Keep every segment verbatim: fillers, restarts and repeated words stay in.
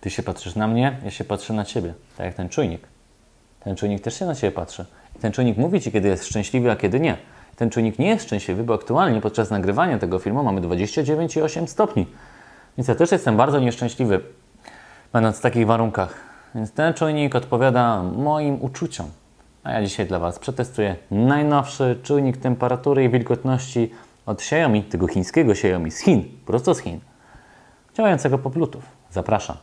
Ty się patrzysz na mnie, ja się patrzę na Ciebie. Tak jak ten czujnik. Ten czujnik też się na Ciebie patrzy. Ten czujnik mówi Ci, kiedy jest szczęśliwy, a kiedy nie. Ten czujnik nie jest szczęśliwy, bo aktualnie podczas nagrywania tego filmu mamy dwadzieścia dziewięć i osiem stopni. Więc ja też jestem bardzo nieszczęśliwy, będąc w takich warunkach. Więc ten czujnik odpowiada moim uczuciom. A ja dzisiaj dla Was przetestuję najnowszy czujnik temperatury i wilgotności od Xiaomi, tego chińskiego Xiaomi, z Chin, prosto z Chin, działającego po Bluetooth. Zapraszam.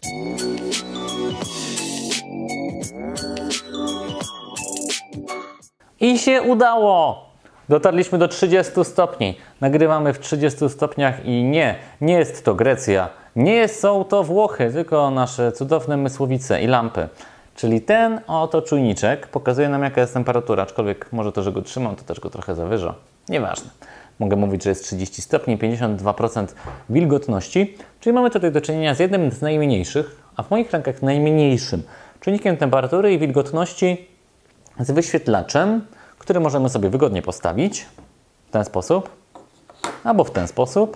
I się udało! Dotarliśmy do trzydziestu stopni. Nagrywamy w trzydziestu stopniach i nie, nie jest to Grecja, nie są to Włochy, tylko nasze cudowne mysłowice i lampy. Czyli ten oto czujniczek pokazuje nam, jaka jest temperatura, aczkolwiek może to, że go trzymam, to też go trochę zawyża. Nieważne. Mogę mówić, że jest trzydzieści stopni, pięćdziesiąt dwa procent wilgotności, czyli mamy tutaj do czynienia z jednym z najmniejszych, a w moich rękach najmniejszym czujnikiem temperatury i wilgotności z wyświetlaczem, który możemy sobie wygodnie postawić w ten sposób, albo w ten sposób.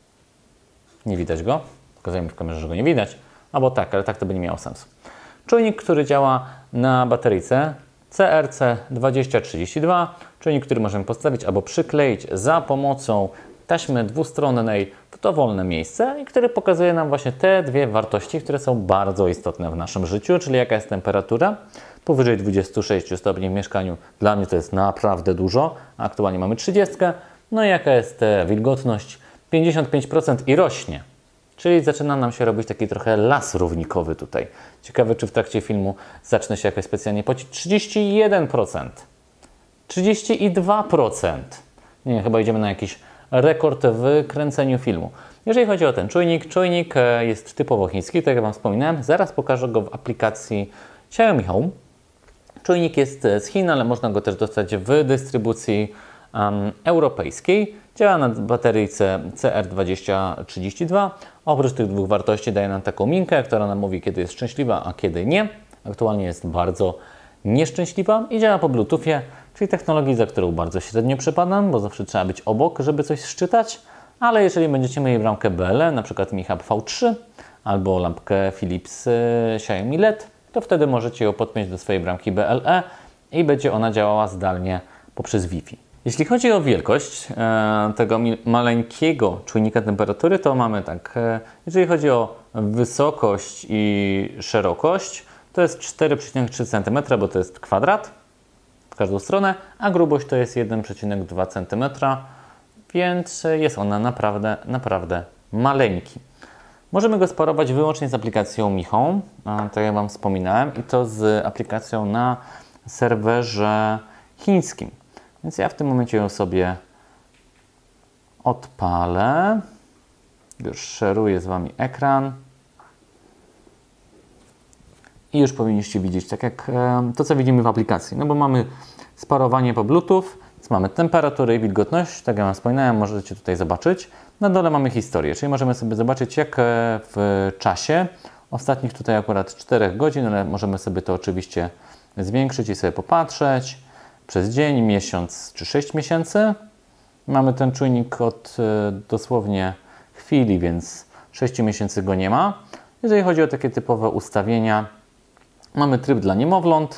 Nie widać go, pokazujemy w kamerze, że go nie widać, albo tak, ale tak to by nie miało sensu. Czujnik, który działa na bateryjce C R C dwadzieścia trzydzieści dwa, czujnik, który możemy postawić albo przykleić za pomocą taśmy dwustronnej w dowolne miejsce i który pokazuje nam właśnie te dwie wartości, które są bardzo istotne w naszym życiu, czyli jaka jest temperatura. Powyżej dwudziestu sześciu stopni w mieszkaniu dla mnie to jest naprawdę dużo, aktualnie mamy trzydzieści. No i jaka jest wilgotność? pięćdziesiąt pięć procent i rośnie. Czyli zaczyna nam się robić taki trochę las równikowy tutaj. Ciekawe, czy w trakcie filmu zacznę się jakoś specjalnie pocić. trzydzieści jeden procent. trzydzieści dwa procent. Nie, chyba idziemy na jakiś rekord w kręceniu filmu. Jeżeli chodzi o ten czujnik, czujnik jest typowo chiński, tak jak Wam wspominałem. Zaraz pokażę go w aplikacji Xiaomi Home. Czujnik jest z Chin, ale można go też dostać w dystrybucji um, europejskiej. Działa na bateryjce C R dwadzieścia trzydzieści dwa. Oprócz tych dwóch wartości daje nam taką minkę, która nam mówi, kiedy jest szczęśliwa, a kiedy nie. Aktualnie jest bardzo nieszczęśliwa i działa po Bluetoothie, czyli technologii, za którą bardzo średnio przepadam, bo zawsze trzeba być obok, żeby coś szczytać. Ale jeżeli będziecie mieli bramkę B L E, na przykład Mi Hub V trzy albo lampkę Philips Xiaomi L E D, to wtedy możecie ją podpiąć do swojej bramki B L E i będzie ona działała zdalnie poprzez Wi-Fi. Jeśli chodzi o wielkość e, tego maleńkiego czujnika temperatury, to mamy tak, e, jeżeli chodzi o wysokość i szerokość, to jest cztery przecinek trzy centymetra, bo to jest kwadrat w każdą stronę, a grubość to jest jeden przecinek dwa centymetra, więc jest ona naprawdę, naprawdę maleńki. Możemy go sparować wyłącznie z aplikacją Mi Home, tak jak Wam wspominałem, i to z aplikacją na serwerze chińskim. Więc ja w tym momencie ją sobie odpalę. Już szeruję z Wami ekran. I już powinniście widzieć, tak jak to, co widzimy w aplikacji. No bo mamy sparowanie po Bluetooth, więc mamy temperaturę i wilgotność. Tak jak Wam wspominałem, możecie tutaj zobaczyć. Na dole mamy historię, czyli możemy sobie zobaczyć, jak w czasie ostatnich tutaj akurat czterech godzin, ale możemy sobie to oczywiście zwiększyć i sobie popatrzeć. Przez dzień, miesiąc czy sześć miesięcy. Mamy ten czujnik od dosłownie chwili, więc sześciu miesięcy go nie ma. Jeżeli chodzi o takie typowe ustawienia, mamy tryb dla niemowląt.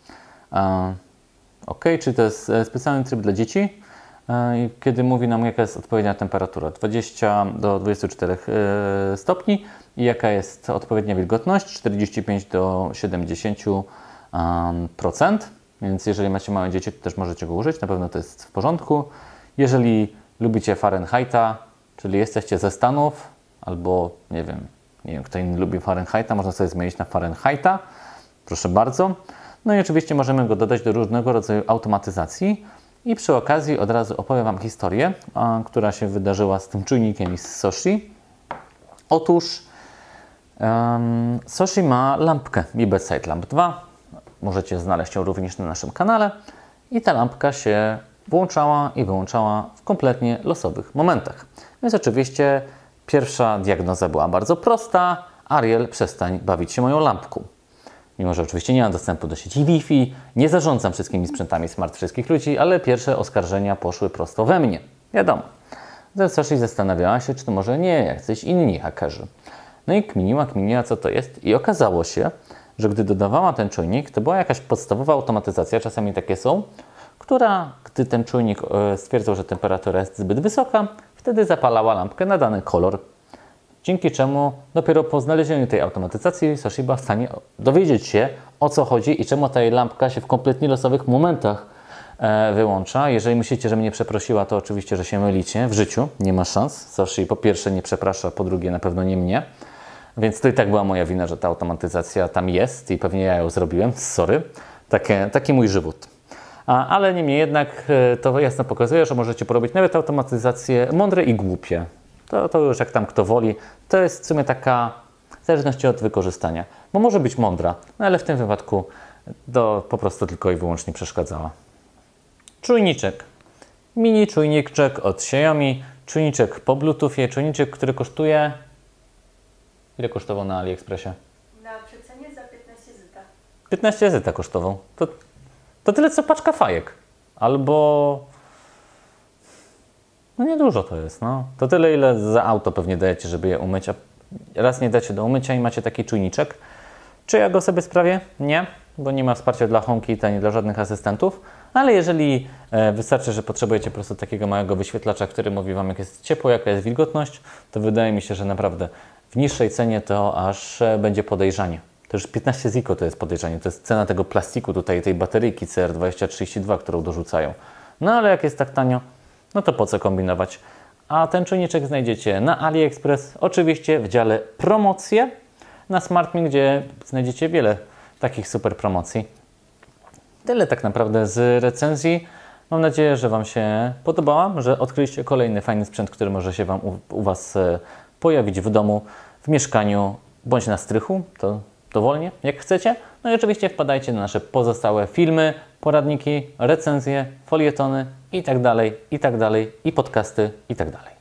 OK, czyli to jest specjalny tryb dla dzieci, kiedy mówi nam, jaka jest odpowiednia temperatura. dwadzieścia do dwudziestu czterech stopni i jaka jest odpowiednia wilgotność, czterdzieści pięć do siedemdziesięciu procent. Więc jeżeli macie małe dzieci, to też możecie go użyć, na pewno to jest w porządku. Jeżeli lubicie Fahrenheita, czyli jesteście ze Stanów, albo nie wiem, nie wiem, kto inny lubi Fahrenheita, można sobie zmienić na Fahrenheita, proszę bardzo. No i oczywiście możemy go dodać do różnego rodzaju automatyzacji. I przy okazji od razu opowiem Wam historię, a, która się wydarzyła z tym czujnikiem i z Soshi. Otóż um, Soshi ma lampkę Mi Bedside Lamp dwa. Możecie znaleźć ją również na naszym kanale. I ta lampka się włączała i wyłączała w kompletnie losowych momentach. Więc oczywiście pierwsza diagnoza była bardzo prosta. Ariel, przestań bawić się moją lampką. Mimo że oczywiście nie mam dostępu do sieci Wi-Fi, nie zarządzam wszystkimi sprzętami smart wszystkich ludzi, ale pierwsze oskarżenia poszły prosto we mnie. Wiadomo. Soshi zastanawiała się, czy to może nie jacyś inni hakerzy. No i kminiła, kminiła, co to jest. I okazało się, że gdy dodawała ten czujnik, to była jakaś podstawowa automatyzacja, czasami takie są, która, gdy ten czujnik stwierdzał, że temperatura jest zbyt wysoka, wtedy zapalała lampkę na dany kolor. Dzięki czemu dopiero po znalezieniu tej automatyzacji Soshi była w stanie dowiedzieć się, o co chodzi i czemu ta jej lampka się w kompletnie losowych momentach e, wyłącza. Jeżeli myślicie, że mnie przeprosiła, to oczywiście, że się mylicie. W życiu nie ma szans. Soshi po pierwsze nie przeprasza, po drugie na pewno nie mnie. Więc to i tak była moja wina, że ta automatyzacja tam jest i pewnie ja ją zrobiłem. Sorry. Takie, taki mój żywot. A, ale niemniej jednak e, to jasno pokazuje, że możecie porobić nawet automatyzacje mądre i głupie. To, to już jak tam kto woli. To jest w sumie taka w zależności od wykorzystania. Bo może być mądra, no ale w tym wypadku to po prostu tylko i wyłącznie przeszkadzała. Czujniczek. Mini czujniczek od Xiaomi. Czujniczek po Bluetoothie. Czujniczek, który kosztuje... Ile kosztował na AliExpressie? Na przecenie za piętnaście zeta. piętnaście zeta kosztował. To, to tyle co paczka fajek. Albo... No niedużo to jest, no. To tyle, ile za auto pewnie dajecie, żeby je umyć, a raz nie dacie do umycia i macie taki czujniczek. Czy ja go sobie sprawię? Nie, bo nie ma wsparcia dla HomeKita ani dla żadnych asystentów, ale jeżeli e, wystarczy, że potrzebujecie po prostu takiego małego wyświetlacza, który mówi Wam, jak jest ciepło, jaka jest wilgotność, to wydaje mi się, że naprawdę w niższej cenie to aż e, będzie podejrzanie. To już piętnaście ziko to jest podejrzanie, to jest cena tego plastiku tutaj, tej bateryjki C R dwadzieścia trzydzieści dwa, którą dorzucają. No ale jak jest tak tanio, no to po co kombinować? A ten czujniczek znajdziecie na AliExpress, oczywiście w dziale promocje, na SmartMe, gdzie znajdziecie wiele takich super promocji. Tyle tak naprawdę z recenzji. Mam nadzieję, że Wam się podobała, że odkryliście kolejny fajny sprzęt, który może się Wam u, u Was pojawić w domu, w mieszkaniu bądź na strychu. To dowolnie, jak chcecie. No i oczywiście wpadajcie na nasze pozostałe filmy, poradniki, recenzje, folietony i tak dalej, i tak dalej, i podcasty, i tak dalej.